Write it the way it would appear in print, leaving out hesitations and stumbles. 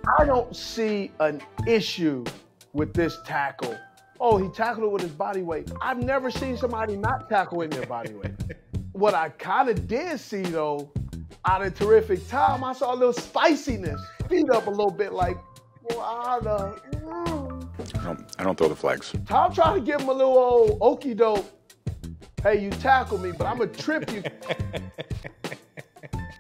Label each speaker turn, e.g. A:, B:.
A: I don't see an issue with this tackle. Oh, he tackled it with his body weight. I've never seen somebody not tackle in their body weight. What I kind of did see, though, out of terrific Tom, I saw a little spiciness. Feet up a little bit like,
B: I don't throw the flags.
A: Tom tried to give him a little old okey doke. Hey, you tackle me, but I'm going to trip you.